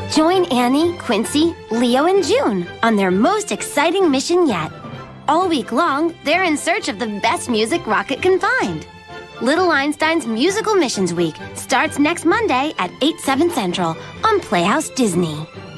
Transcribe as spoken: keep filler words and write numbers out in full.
Join Annie, Quincy, Leo, and June on their most exciting mission yet. All week long, they're in search of the best music Rocket can find. Little Einstein's Musical Missions Week starts next Monday at eight, seven Central on Playhouse Disney.